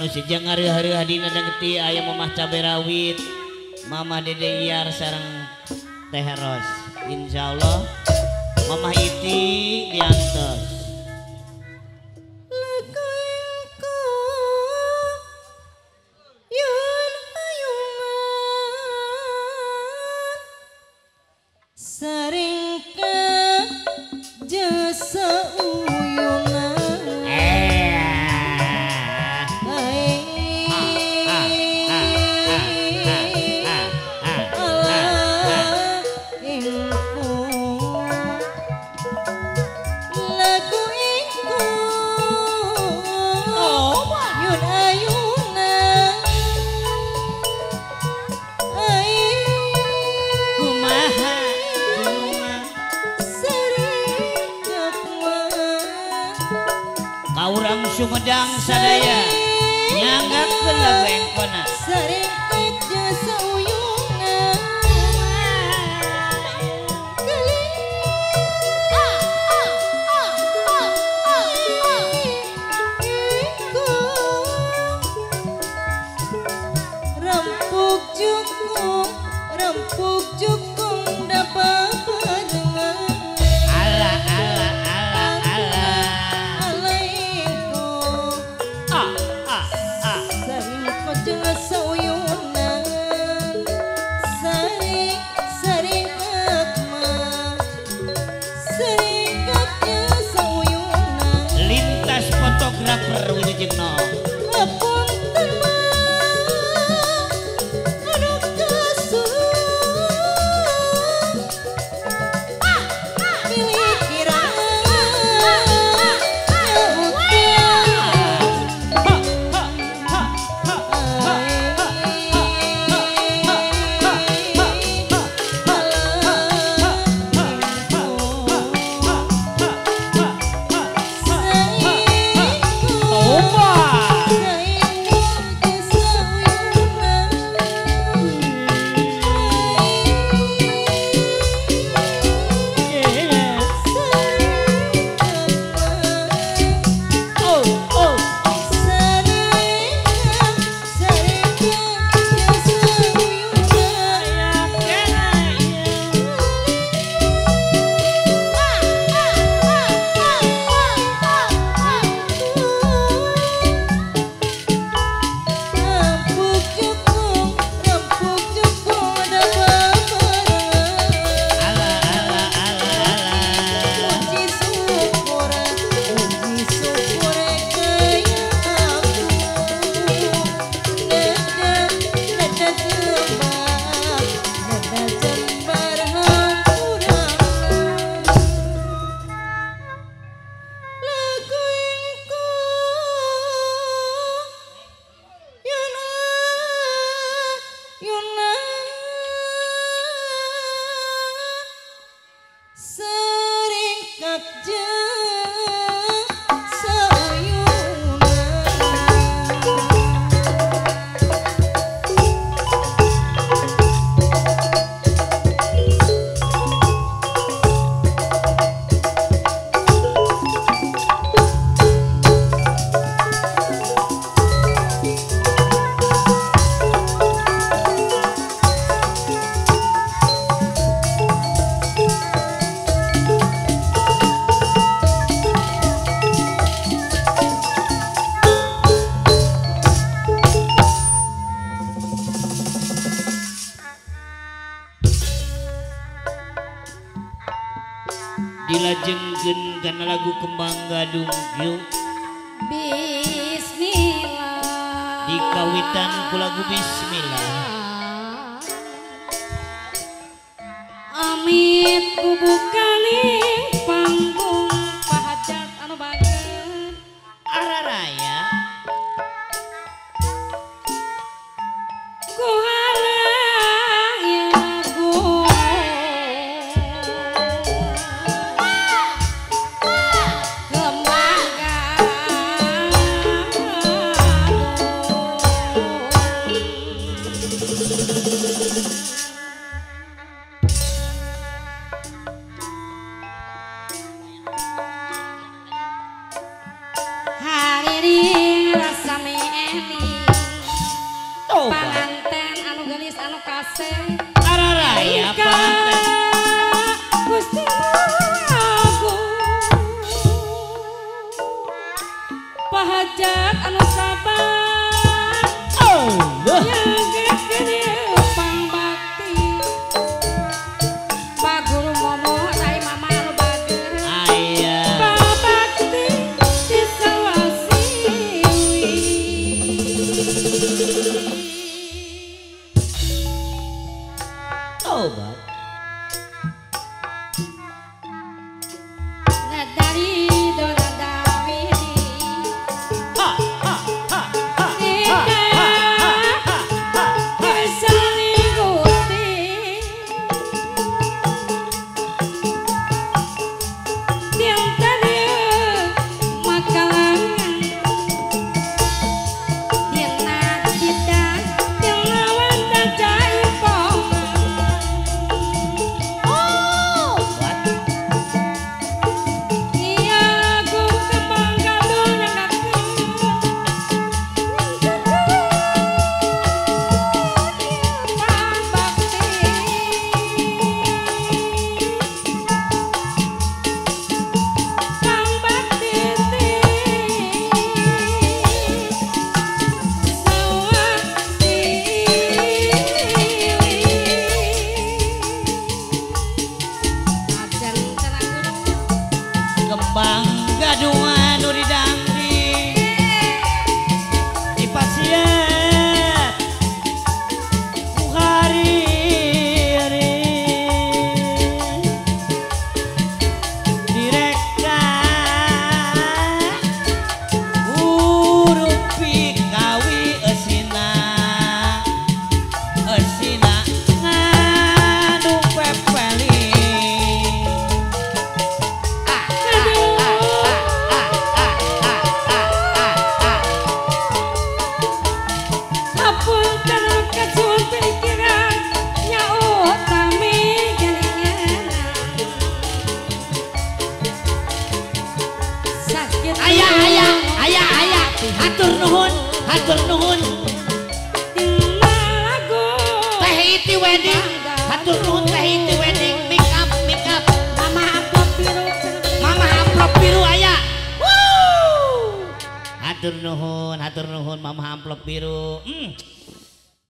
anu sejeng hari-hari hadina dengeti ayam mamah cabai rawit mama dede Iyar sareng Teh Ros insyaallah mamah Iti diantos Kaurang Sumedang sadaya nyanggak lagu engkona saringkut jasa uyungan rempuk jukung dapat barengan lintas fotografer wilujengno dilajengkeun kana lagu Kembang Gadung yuk bismillah dikawitan ku lagu bismillah amit kubukaning panggung pahajat anu bageun araraya kasih Araraya panten Gusti Agung Pahajat anu sabar yang gede pangbakti Pak Guru ngomong ai mama anu bager aya pabakti disawasiwi obat nadari dona dawidi ha ha ha ha kembang gaduhan nu didangri dipasiat hari direkta huruf pikawi esina nganu pepeli ayah hatur nuhun teh iti wedding hatur nuhun teh iti wedding make up mama amplop biru ayah hatur nuhun mama amplop biru